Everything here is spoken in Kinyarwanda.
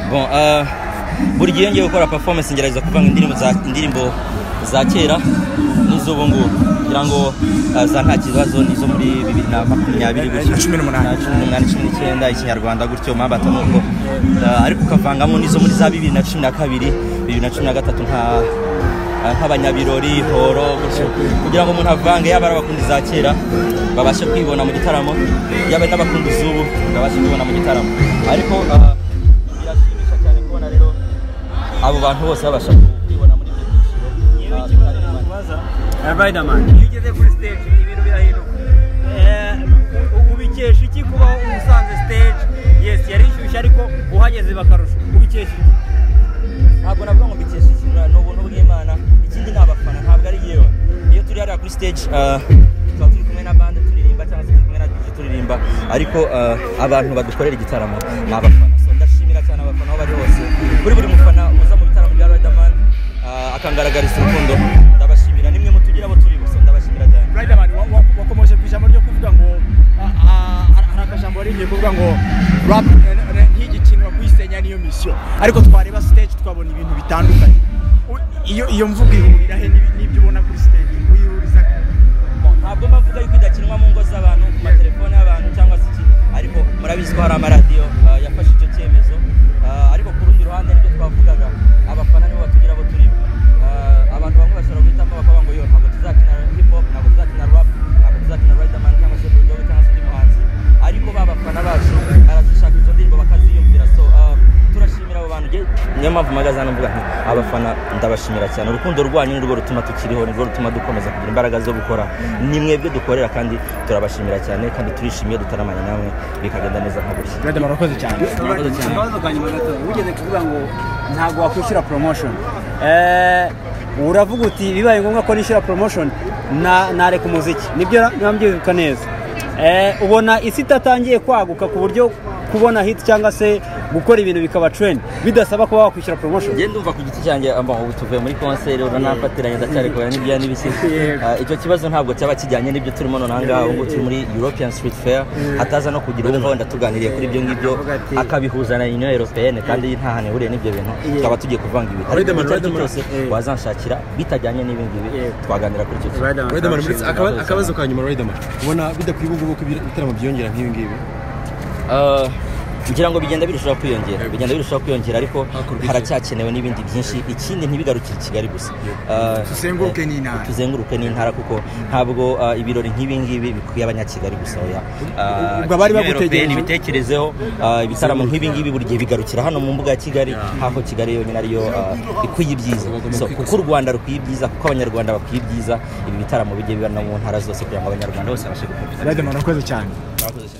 Bon, buri gihe ngiye gukora performance ngerageza kuvanga indirimbo za kera n'izubu ngo kugira ngo za nta kibazo nizo muri 2018 ikinyarwanda gutyo mabata nuko ariko kavangamo nizo muri za 2012 2013 nk'abanyabirori horo gutyo kugira ngo umuntu avange yaba abakunzi za kera babashe kwibona mu gitaramo yaba n'abakunzi zubu babashe kwibona mu gitaramo ariko birashimisha cyane kubona rero abo bantu bose babasha kwibona muri Riderman, iyo ugeze kuri stage ibintu birahinduka. Ubikesha iki kuba umusanze stage? Yes, yari ishyushye ariko uhageze bakarusha. Ubikesha iki? Ntabwo navuga ngo mbikesha iki, n'ubuntu bw'Imana. Ikindi n'abafana ntabwo ari yewe. Iyo turi hariya kuri stage tuba turi kumwe na band turirimba cyangwa se turi kumwe na DJ turirimba, ariko abantu badukorera igitaramo ni abafana. So ndashimira cyane abafana aho bari hose. Kuri buri mufana uza mu bitaramo bya Riderman akangaragariza urukundo, ndabashimira nimwe mutugira abo turi bose, ndabashimira cyane. Riderman wakomeje kwijamo ryo kuvuga ngo harakajambo rigiye kuvuga ngo rap ntigikinwa kwisenya niyo mission, ariko twareba stage twabona ibintu bitandukanye. Iyo mvuga ihurira he n'ibyo ubona kuri stage uyihuriza? Ntabwo mbavuga yuko idakinwa mu ngo z'abantu, ku matelefone y'abantu cyangwa se iki, ariko murabizi ko hari amaradiyo yafashe icyo cyemezo, ariko ku rundi ruhande nibyo twavugaga, abafana nibo batugira abo turi. Abantu bamwe bashobora guhitamo bakavuga ngo yo ntabwo tuzakina hip hop, ntabwo tuzakina rap, ntabwo tuzakina Riderman cyangwa se buri cyangwa se undi muhanzi, ariko babafana bacu barazishaka izo ndirimbo bakaziyumvira. So turashimira abo bantu, niyo mpamvu magazana mvuga nti abafana ndabashimira cyane. Urukundo rwanyu nirwo rutuma tukiriho, nirwo rutuma dukomeza kugira imbaraga zo gukora. Ni mwebwe dukorera kandi turabashimira cyane, kandi turishimiye dutaramanya namwe bikagenda neza nka gutya. Riderman urakoze cyane. Ikibazo kanyuma gato ugeze kuvuga ngo ntabwo wakwishyura promotion, uravuga uti bibaye ngombwa ko nishyura promotion nareka umuziki, nibyo nambyibuka neza. Ubona isi itatangiye kwaguka ku buryo kubona hit cyangwa se gukora ibintu bikaba trend bidasaba kuba wakwishyura promotion? Ngende ndumva ku giti cyanjye ubu tuvuye muri concert uranafatiranye ndacyari kubera n'ibya n'ibisi. Icyo kibazo ntabwo cyaba kijyanye n'ibyo turimo none ahangaha, ubu turi muri European Street Fair, hataza no kugira uko wenda tuganiriye kuri ibyo ngibyo akabihuza na Union Européenne kandi nta hane huriye n'ibyo bintu, tukaba tugiye kuvanga ibintu. Riderman cyose wazanshakira bitajyanye n'ibi ngibi twaganira kuri icyo kintu. Riderman akabazo ka nyuma Riderman, ubona bidakwiye ubu ko ibitaramo byongera nk'ibi ngibi? kugira ngo bigenda birushaho kwiyongera, ariko haracyakenewe n'ibindi byinshi. Ikindi ntibigarukire Kigali gusa, tuzenguruke n'intara kuko ntabwo ibirori nk'ibi ngibi bikwiye abanyakigali gusa. Ubwo bari bagutegereje ibitekerezeho ibitaramo nk'ibi ngibi buri gihe bigarukira hano mu mbuga ya Kigali, aho Kigali yonyine ariyo ikwiye ibyiza. So kuko u Rwanda rukwiye ibyiza, kuko abanyarwanda bakwiye ibyiza, ibi bitaramo bijye biba no mu ntara zose kugira ngo abanyarwanda bose babashe gukomeza. Riderman urakoze cyane.